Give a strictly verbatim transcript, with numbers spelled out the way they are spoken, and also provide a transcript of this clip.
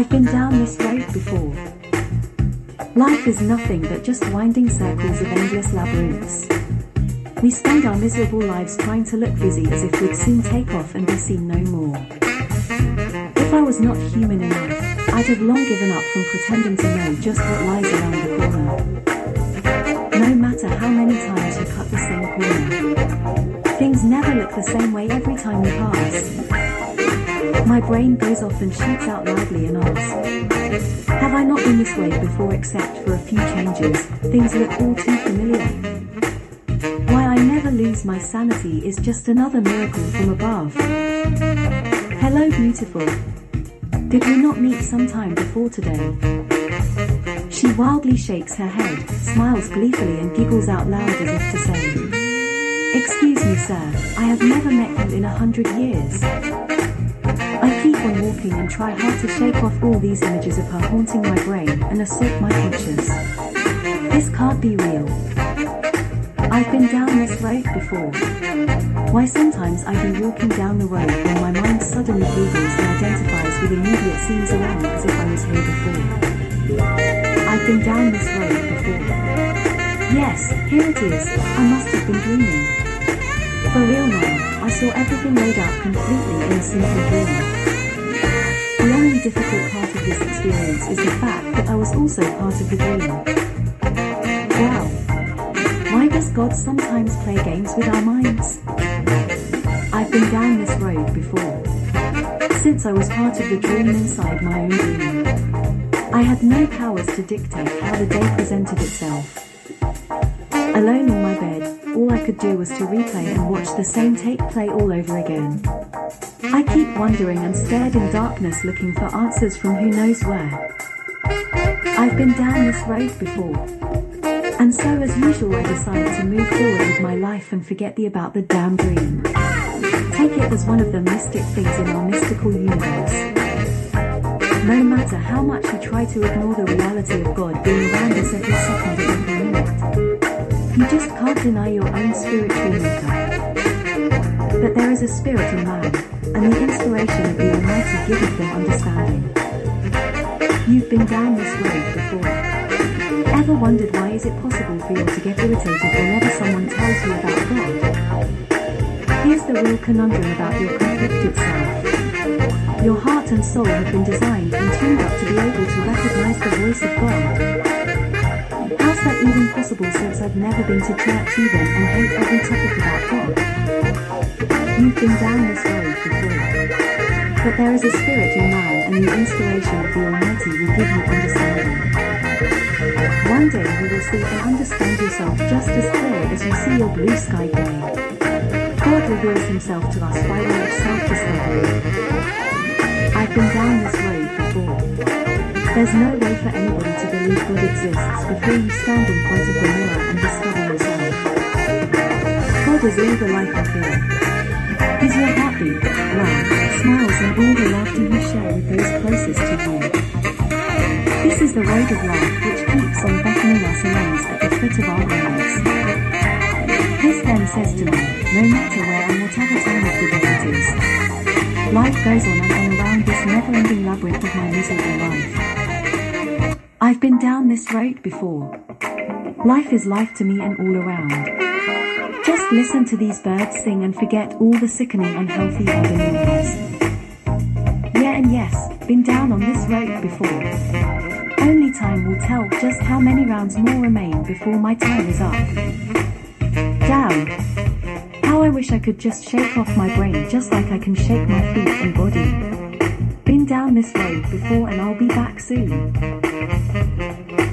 been down this road before. Life is nothing but just winding circles of endless labyrinths. We spend our miserable lives trying to look busy as if we'd soon take off and be seen no more. If I was not human enough, I'd have long given up from pretending to know just what lies around the corner. No matter how many times you cut the same corner, things never look the same way every time you pass. My brain goes off and shoots out loudly and asks, have I not been this way before except for a few changes? Things look all too familiar. Why I never lose my sanity is just another miracle from above. Hello beautiful. Did we not meet sometime before today? She wildly shakes her head, smiles gleefully and giggles out loud as if to say, excuse me sir, I have never met you in a hundred years. I keep on walking and try hard to shake off all these images of her haunting my brain and assault my conscience. This can't be real. I've been down this road before. Why sometimes I be walking down the road when my mind suddenly googles and identifies with immediate scenes around as if I was here before. I've been down this road before. Yes, here it is, I must have been dreaming. For real now, I saw everything laid out completely in a simple dream. The only difficult part of this experience is the fact that I was also part of the dream. Wow. Why does God sometimes play games with our minds? I've been down this road before. Since I was part of the dream inside my own dream. I had no powers to dictate how the day presented itself. Alone in my bed, all I could do was to replay and watch the same tape play all over again. I keep wondering and stared in darkness looking for answers from who knows where. I've been down this road before. And so as usual I decide to move forward with my life and forget the about the damn dream. Take it as one of the mystic things in our mystical universe. No matter how much we try to ignore the reality of God being around us every second and every minute, you just can't deny your own spiritual makeup. But there is a spirit in man, and the inspiration of the Almighty giveth them understanding. You've been down this road before. Ever wondered why is it possible for you to get irritated whenever someone tells you about God? Here's the real conundrum about your conflicted self. Your heart and soul have been designed and tuned up to be able to recognize the voice of God. How's that even possible since I've never been to church even and hate every topic about God? You've been down this road before. But there is a spirit in man and the inspiration of the Almighty will give you understanding. One day you will see and understand yourself just as clear as you see your blue sky day. God reveals himself to us by way of self-discovery. I've been down this road before. There's no way for anybody to believe God exists before you stand in front of the mirror and discover yourself. God is all the life I feel. He's your heartbeat, laugh, smiles and all the laughter you share with those closest to you. This is the road of life which keeps on beckoning us always at the foot of our lives. This then says to me, no matter where and whatever time of the day it is, life goes on and on around this never-ending labyrinth of my miserable life. I've been down this road before. Life is life to me and all around. Just listen to these birds sing and forget all the sickening unhealthy urban noise. Yeah and yes, been down on this road before. Only time will tell just how many rounds more remain before my time is up. Damn! How I wish I could just shake off my brain just like I can shake my feet and body. Been down this road before and I'll be back soon.